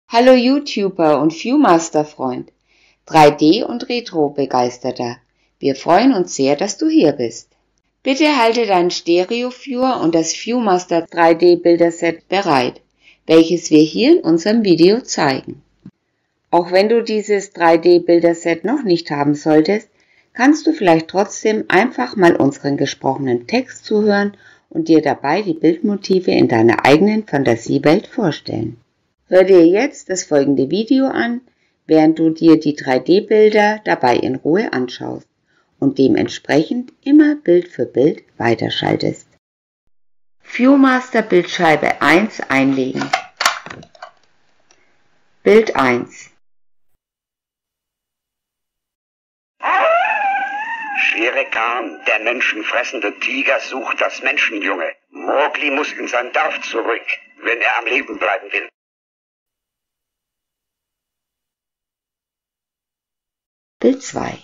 Hallo YouTuber und Viewmaster-Freund, 3D- und Retro-Begeisterter. Wir freuen uns sehr, dass du hier bist. Bitte halte deinen Stereo-Viewer und das Viewmaster 3D-Bilderset bereit, welches wir hier in unserem Video zeigen. Auch wenn du dieses 3D-Bilderset noch nicht haben solltest, kannst du vielleicht trotzdem einfach mal unseren gesprochenen Text zuhören und dir dabei die Bildmotive in deiner eigenen Fantasiewelt vorstellen. Hör dir jetzt das folgende Video an, während du dir die 3D-Bilder dabei in Ruhe anschaust und dementsprechend immer Bild für Bild weiterschaltest. Viewmaster Bildscheibe 1 einlegen. Bild 1. Shere Khan, der menschenfressende Tiger, sucht das Menschenjunge. Mowgli muss in sein Dorf zurück, wenn er am Leben bleiben will. Bild 2.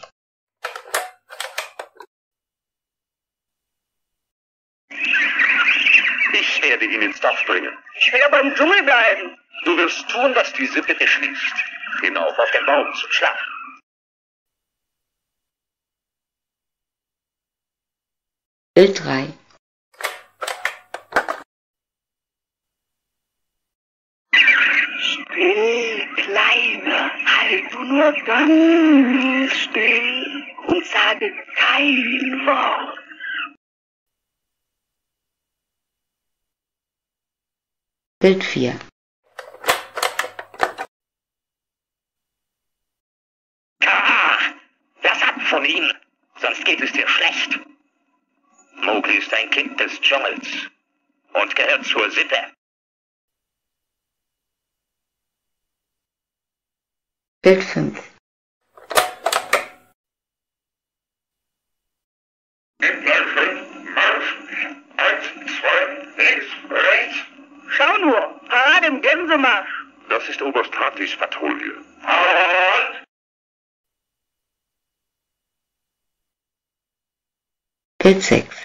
Ich werde ihn ins Dorf bringen. Ich will aber im Dschungel bleiben. Du wirst tun, was die Sitte beschließt. Hinauf auf den Baum zum Schlafen. Bild 3. Still, Kleiner, halt du nur ganz still und sage kein Wort. Bild 4. Lass ab von ihm, sonst geht es dir schlecht. Mowgli ist ein Kind des Dschungels und gehört zur Sippe. Bild 5. Marsch! 1, 2, links, rechts. Schau nur, Parade im Gänsemarsch. Das ist Oberst Hartys Patrouille. Halt! Bild 6.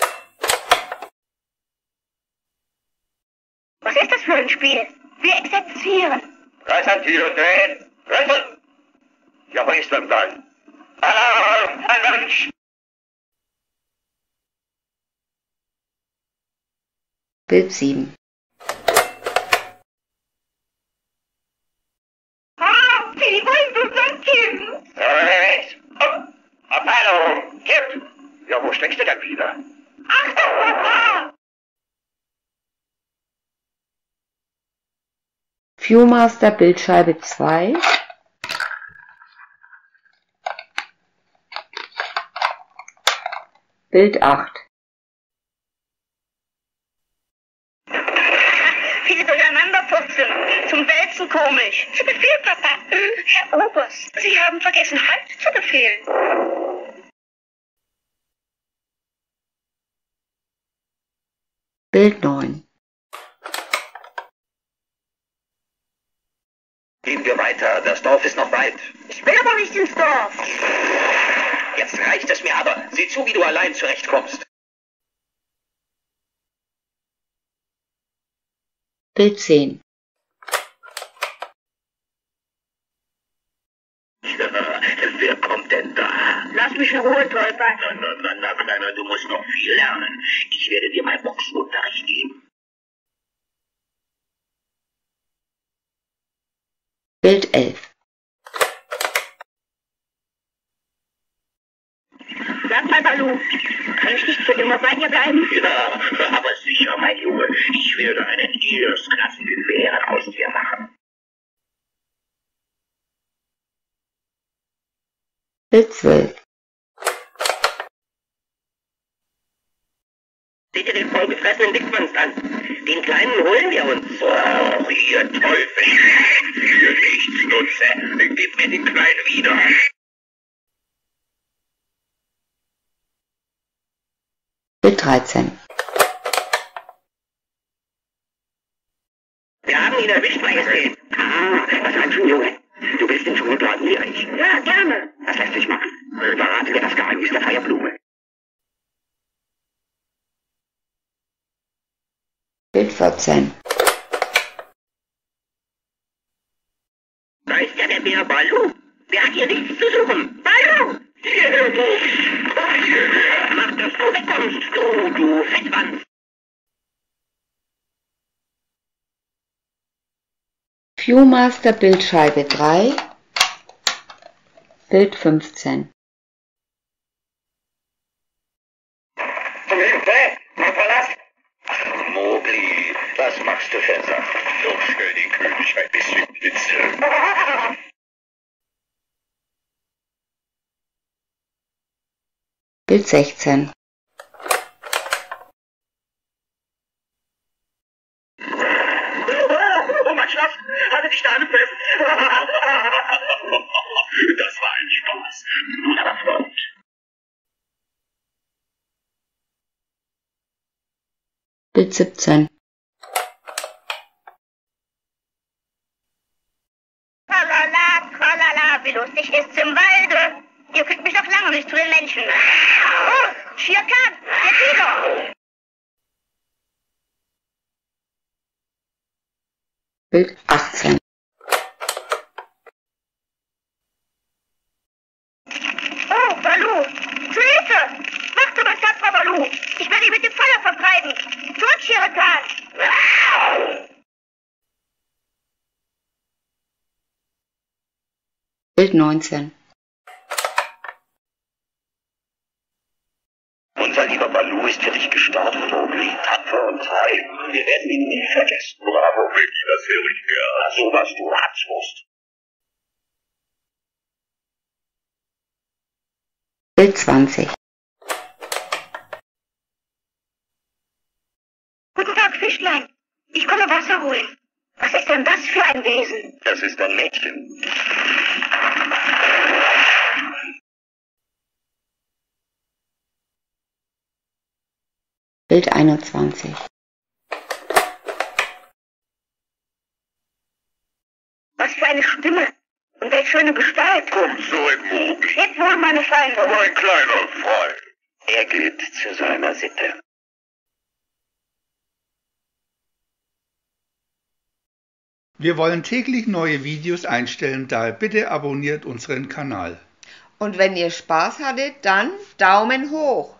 Was ist das für ein Spiel? Wir exerzieren. Präsentiere den! Rüssel! Ja, wo ist denn dein? Alarm! Ein Mensch! Bild 7. Sie wollen uns killen. Rechts! Abteilung! Kipp! Ja, wo steckst du denn wieder? Achtung, Papa! Viewmaster Bildscheibe 2. Bild 8. Viel durcheinanderputzen. Zum Wälzen komisch. Zu Befehl, Papa. Herr Oberst, Sie haben vergessen, Halt zu befehlen. Bild 9. Gehen wir weiter, das Dorf ist noch weit. Ich will aber nicht ins Dorf. Jetzt reicht es mir aber. Sieh zu, wie du allein zurechtkommst. Bild 10. Wer kommt denn da? Lass mich in Ruhe, Tolper. Na, Kleiner, du musst noch viel lernen. Ich werde dir mal Boxunterricht geben. Bild 11. Sag mal, Balu, kann ich nicht für immer bei dir bleiben? Ja, aber sicher, mein Junge. Ich werde einen Erstklassen-Gewehr aus dir machen. Bild 12. Seht ihr den vollgefressenen Dickwanst an? Den kleinen holen wir uns. Oh, ihr Teufel. Für Nichtsnutze. Gib mir den Kleinen wieder. Bild 13. Wir haben ihn erwischt, Majestät. Was ein Junge. Du willst den Dschungel bleiben wie ich. Ja, gerne. Das lässt sich machen. Verrate mir das Geheimnis der Feuerblume. Bild 14. Da ist ja der Bär Balu. Der hat hier nichts zu suchen. Balu! Hierher, Mowgli. Komm hierher. Mach, dass du wegkommst, du Fettwanz. Viewmaster Bildscheibe 3, Bild 15. Mein Palast. Mowgli, was machst du für Sachen? Doch schnell den König ein bisschen kitzeln. Bild 16. Oh, mein Schatz, halte dich da fest. Das war ein Spaß. Nun aber fort. Bild 17. Tralala, tralala, wie lustig ist's im Walde. Ihr kriegt mich noch lange nicht zu den Menschen. Oh, Shere Khan, der Tiger. Bild 18. Oh, Balu, zu Hilfe! Mach du mal tapfer, Balu. Ich werde ihn mit dem Feuer vertreiben. Zurück, Shere Khan. Bild 19. Unser lieber Balu ist für dich gestorben, Mowgli. Tapfer und treu. Wir werden ihn nie vergessen. Bravo, Mowgli, das höre ich gern. So was du Hatzwurst. Bild 20. Guten Tag, Fischlein. Ich komme Wasser holen. Was ist denn das für ein Wesen? Das ist ein Mädchen. Bild 21. Was für eine Stimme. Und welch schöne Gestalt. Komm zurück, Mowgli. Lebt wohl, meine Feinde. Mein kleiner Freund. Er gilt zu seiner Sitte. Wir wollen täglich neue Videos einstellen, daher bitte abonniert unseren Kanal. Und wenn ihr Spaß hattet, dann Daumen hoch!